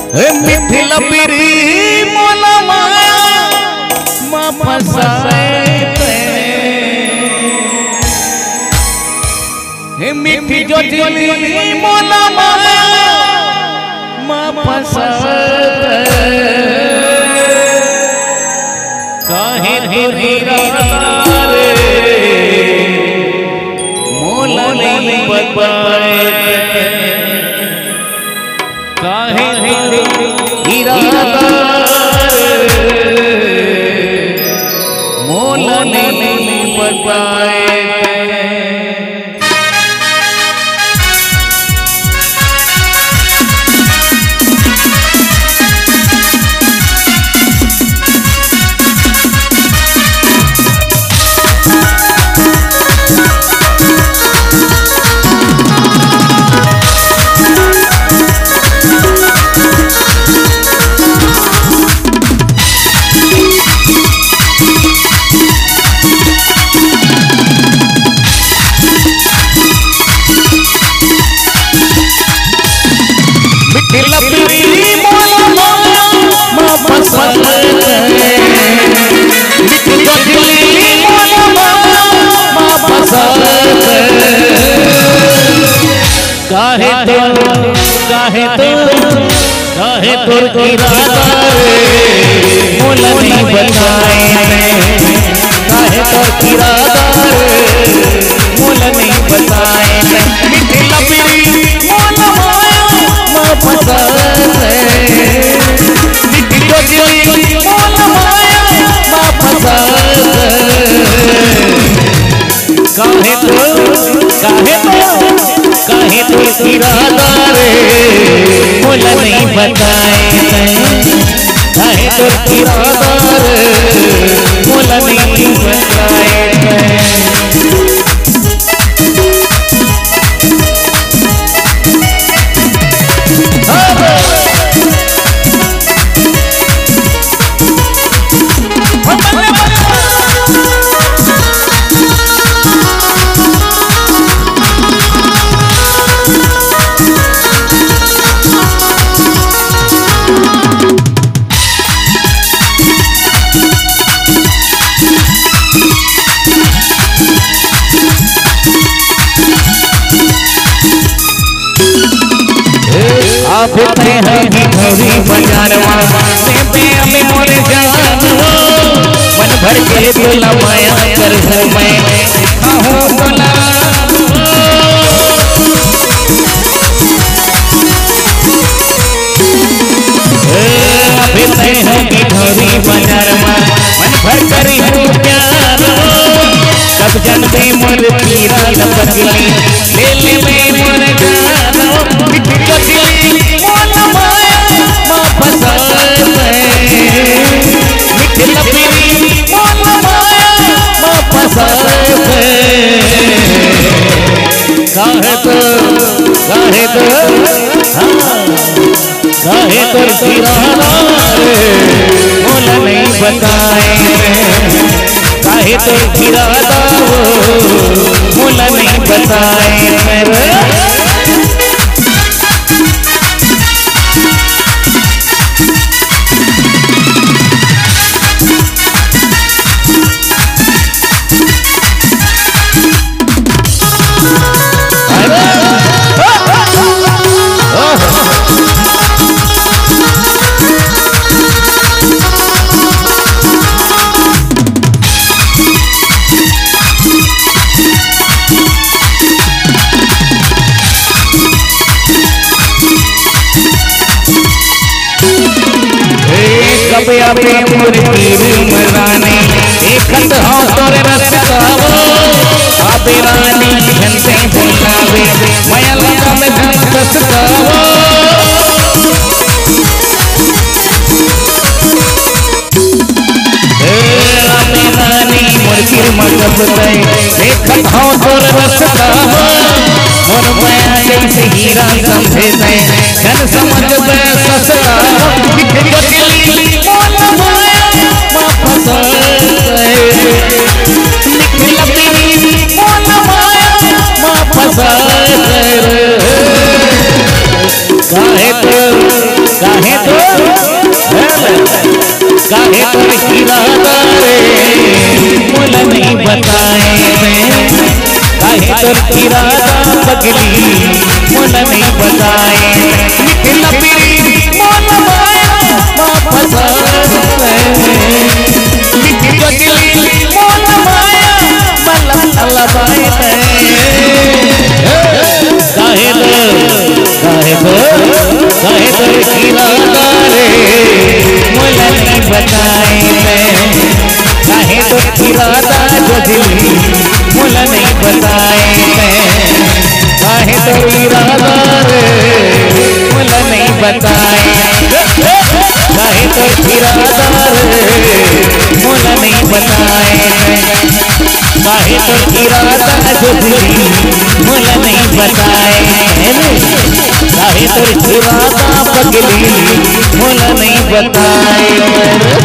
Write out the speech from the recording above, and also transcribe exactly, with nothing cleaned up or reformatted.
मिथिला बिरी मोला माया मा फसाए हे मिठी जो दिली मोला माया मा फसाए काहे तेरी रे मोला नहीं बताए काहे मोला नहीं बताए काहे तो काहे तो काहे तो इरादा रे मोला नहीं बताए काहे तो इरादा रे मोला नहीं बताए मिथिला बिरी मोला माया मा फसाए मिथिला बिरी मोला माया मा फसाए काहे तो काहे तो काहे तो इरादा रे मोला नहीं बताए काहे तो इरादा रे मोला नहीं बताए आप ते हरी भरी बाजार से पे हमें मोर जान मन भर के तोला माया कर मैं कहूँ बोला आप ते हरी भरी बाजार मन भर कर प्यार कब जानते मोर पीरा लपकली ले ले मैं मोर जान मोला माया मा फसाए मिथिला बिरी मोला माया मा फसाए काहे तो काहे तो काहे तो इरादा रे मोला नहीं बताए काहे तो इरादा मोला नहीं बताए कब आपे मोर तीर मराने एक खत हो तोरे रस्तावो आपे रानी घन से बोलावे माया लगा में धन सस्तावो आपे रानी मोर तीर मतलब तय एक खत हो तोरे रस्तावो मोर माया जैसे हीरा समझे तय धन समझ में सस्तावो मिथिला बिरी मोला माया मा फसाए मिथिला बिरी मोला माया मा फसाए काहे तो काहे तो पगली मोला नहीं बताए निकला पीरी मोला माया वापस निकल पगली मोला माया मलम अलबाए काहे दो काहे दो काहे दो इरादा रे मोला नहीं बताए काहे दो इरादा जो दिल मोला नहीं बताए काहे तो इरादा रे मोला नहीं बताए काहे तो इरादा रे मोला नहीं बताए काहे तो इरादा जो दिल मोला नहीं बताए काहे तो इरादा पगली मोला नहीं बताए।